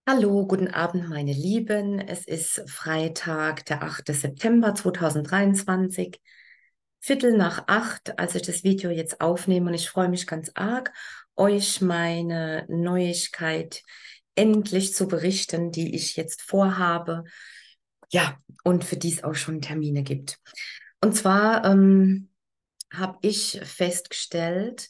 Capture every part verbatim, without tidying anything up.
Hallo, guten Abend, meine Lieben. Es ist Freitag, der achte September zweitausenddreiundzwanzig, Viertel nach acht, als ich das Video jetzt aufnehme. Und ich freue mich ganz arg, euch meine Neuigkeit endlich zu berichten, die ich jetzt vorhabe. Ja, und für die es auch schon Termine gibt. Und zwar ähm, habe ich festgestellt,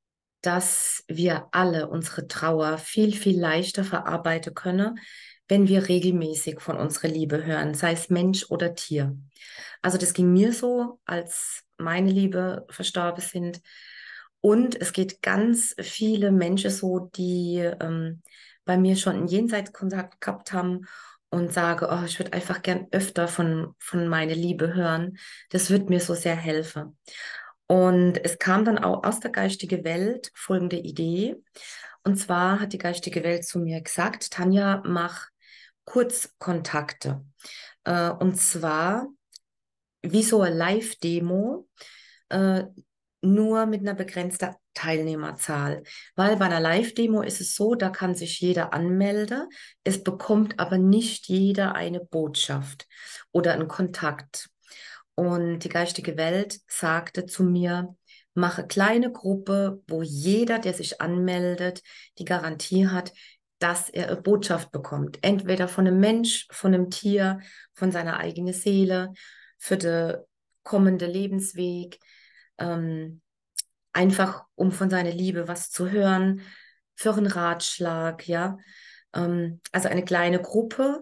dass wir alle unsere Trauer viel, viel leichter verarbeiten können, wenn wir regelmäßig von unserer Liebe hören, sei es Mensch oder Tier. Also das ging mir so, als meine Liebe verstorben sind. Und es geht ganz viele Menschen so, die ähm, bei mir schon einen Jenseitskontakt gehabt haben und sagen, oh, ich würde einfach gern öfter von, von meiner Liebe hören. Das wird mir so sehr helfen. Und es kam dann auch aus der geistigen Welt folgende Idee. Und zwar hat die geistige Welt zu mir gesagt, Tanja, mach Kurzkontakte. Äh, und zwar wie so eine Live-Demo, äh, nur mit einer begrenzten Teilnehmerzahl. Weil bei einer Live-Demo ist es so, da kann sich jeder anmelden, es bekommt aber nicht jeder eine Botschaft oder einen Kontakt. Und die geistige Welt sagte zu mir, mache kleine Gruppe, wo jeder, der sich anmeldet, die Garantie hat, dass er eine Botschaft bekommt. Entweder von einem Mensch, von einem Tier, von seiner eigenen Seele, für den kommenden Lebensweg, ähm, einfach um von seiner Liebe was zu hören, für einen Ratschlag, ja. Ähm, also eine kleine Gruppe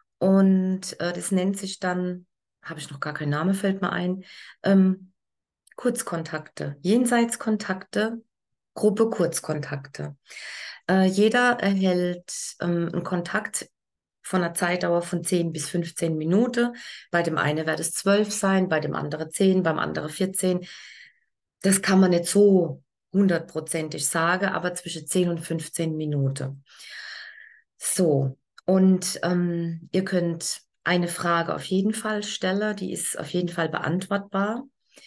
und äh, das nennt sich dann, habe ich noch gar keinen Namen, fällt mir ein, ähm, Kurzkontakte, Jenseitskontakte, Gruppe Kurzkontakte. Äh, jeder erhält ähm, einen Kontakt von einer Zeitdauer von zehn bis fünfzehn Minuten. Bei dem einen wird es zwölf sein, bei dem anderen zehn, beim anderen vierzehn. Das kann man nicht so hundertprozentig sagen, aber zwischen zehn und fünfzehn Minuten. So, und ähm, ihr könnt eine Frage auf jeden Fall stellen, die ist auf jeden Fall beantwortbar.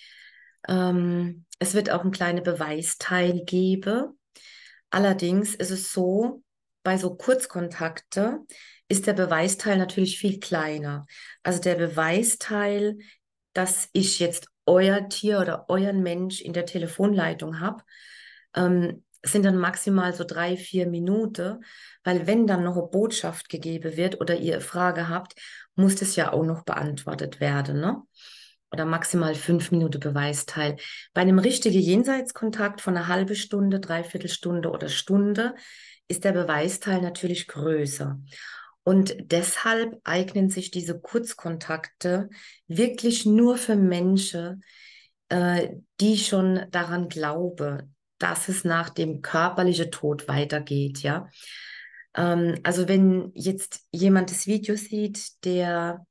Ähm, es wird auch einen kleinen Beweisteil geben. Allerdings ist es so, bei so Kurzkontakte ist der Beweisteil natürlich viel kleiner. Also der Beweisteil, dass ich jetzt euer Tier oder euren Mensch in der Telefonleitung habe, ähm, sind dann maximal so drei, vier Minuten, weil wenn dann noch eine Botschaft gegeben wird oder ihr eine Frage habt, muss das ja auch noch beantwortet werden, ne? Oder maximal fünf Minuten Beweisteil. Bei einem richtigen Jenseitskontakt von einer halben Stunde, dreiviertel Stunde oder Stunde ist der Beweisteil natürlich größer. Und deshalb eignen sich diese Kurzkontakte wirklich nur für Menschen, äh, die schon daran glauben, dass es nach dem körperlichen Tod weitergeht, ja. Ähm, also wenn jetzt jemand das Video sieht, der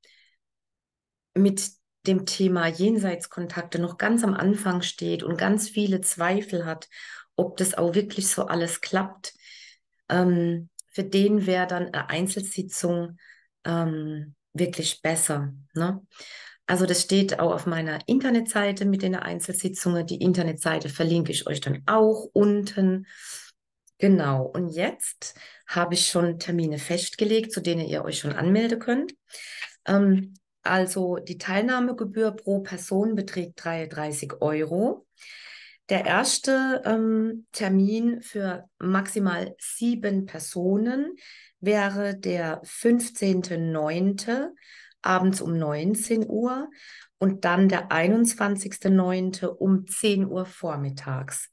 mit dem Thema Jenseitskontakte noch ganz am Anfang steht und ganz viele Zweifel hat, ob das auch wirklich so alles klappt, ähm, für den wäre dann eine Einzelsitzung ähm, wirklich besser. Ne? Also das steht auch auf meiner Internetseite mit den Einzelsitzungen. Die Internetseite verlinke ich euch dann auch unten. Genau, und jetzt habe ich schon Termine festgelegt, zu denen ihr euch schon anmelden könnt. Ähm, also die Teilnahmegebühr pro Person beträgt dreiunddreißig Euro. Der erste ähm, Termin für maximal sieben Personen wäre der fünfzehnte neunte abends um neunzehn Uhr und dann der einundzwanzigste neunte um zehn Uhr vormittags.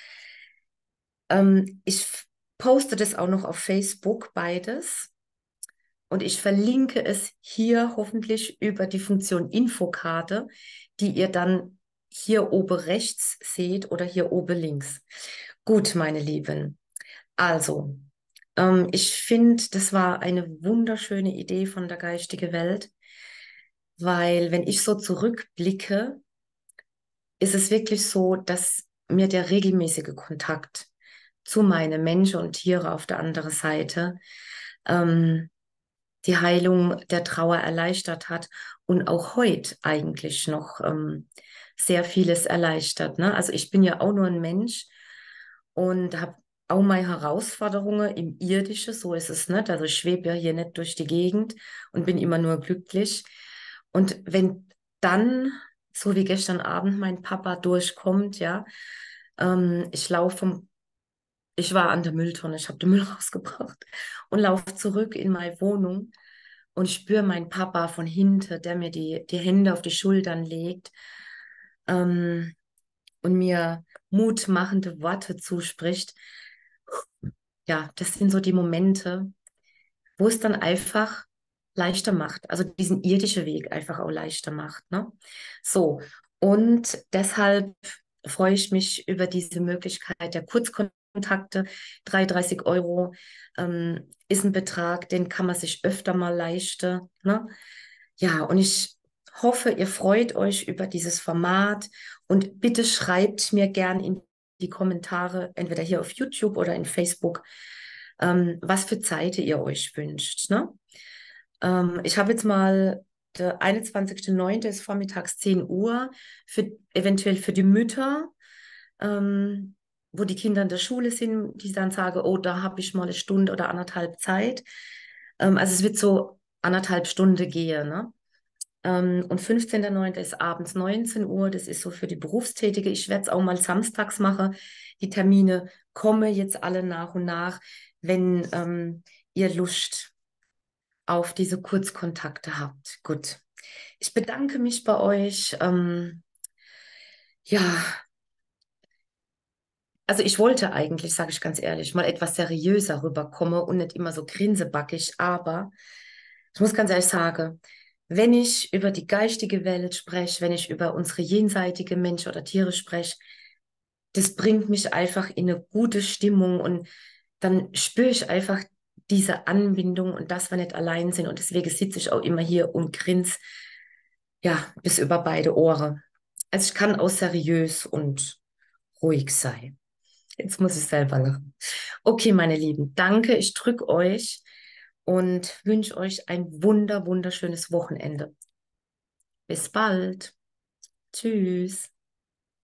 Ähm, ich f- poste das auch noch auf Facebook, beides. Und ich verlinke es hier hoffentlich über die Funktion Infokarte, die ihr dann hier oben rechts seht oder hier oben links. Gut, meine Lieben. Also, ähm, ich finde, das war eine wunderschöne Idee von der geistigen Welt, weil wenn ich so zurückblicke, ist es wirklich so, dass mir der regelmäßige Kontakt zu meinen Menschen und Tiere auf der anderen Seite ähm, die Heilung der Trauer erleichtert hat und auch heute eigentlich noch ähm, sehr vieles erleichtert. Ne? Also ich bin ja auch nur ein Mensch und habe auch meine Herausforderungen im Irdischen, so ist es nicht. Also ich schwebe ja hier nicht durch die Gegend und bin immer nur glücklich. Und wenn dann, so wie gestern Abend, mein Papa durchkommt, ja, ähm, ich laufe vom, ich war an der Mülltonne, ich habe den Müll rausgebracht und laufe zurück in meine Wohnung und spüre meinen Papa von hinten, der mir die, die Hände auf die Schultern legt, ähm, und mir mutmachende Worte zuspricht. Ja, das sind so die Momente, wo es dann einfach leichter macht, also diesen irdischen Weg einfach auch leichter macht, ne? So, und deshalb freue ich mich über diese Möglichkeit der Kurzkontakte. dreiunddreißig Euro ähm, ist ein Betrag, den kann man sich öfter mal leisten, ne? Ja, und ich hoffe, ihr freut euch über dieses Format und bitte schreibt mir gern in die Kommentare, entweder hier auf YouTube oder in Facebook, ähm, was für Zeiten ihr euch wünscht. Ne? Ähm, ich habe jetzt mal der einundzwanzigster neunte ist vormittags zehn Uhr, für, eventuell für die Mütter, ähm, wo die Kinder in der Schule sind, die dann sagen, oh, da habe ich mal eine Stunde oder anderthalb Zeit. Ähm, also es wird so anderthalb Stunden gehen. Ne? Ähm, und fünfzehnter neunter ist abends neunzehn Uhr. Das ist so für die Berufstätige. Ich werde es auch mal samstags machen. Die Termine kommen jetzt alle nach und nach, wenn ähm, ihr Lust auf diese Kurzkontakte habt. Gut. Ich bedanke mich bei euch. Ähm, ja, also ich wollte eigentlich, sage ich ganz ehrlich, mal etwas seriöser rüberkommen und nicht immer so grinsebackig, aber ich muss ganz ehrlich sagen, wenn ich über die geistige Welt spreche, wenn ich über unsere jenseitige Mensch oder Tiere spreche, das bringt mich einfach in eine gute Stimmung und dann spüre ich einfach diese Anbindung und dass wir nicht allein sind und deswegen sitze ich auch immer hier und grinse, ja, bis über beide Ohren. Also ich kann auch seriös und ruhig sein. Jetzt muss ich selber lachen. Okay, meine Lieben, danke. Ich drücke euch und wünsche euch ein wunder, wunderschönes Wochenende. Bis bald. Tschüss.